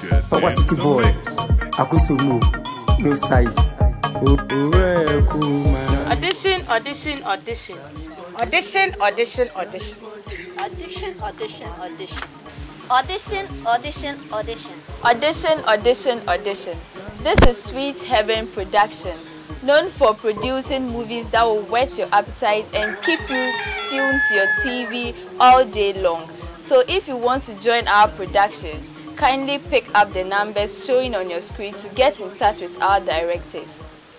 Papa City Boy, Akusu move, no size. Audition, audition, audition. Audition, audition, audition. Audition, audition, audition. Audition, audition, audition. Audition, audition, audition. This is Sweet Heaven Production, known for producing movies that will whet your appetite and keep you tuned to your TV all day long. So if you want to join our productions, kindly pick up the numbers showing on your screen to get in touch with our directors.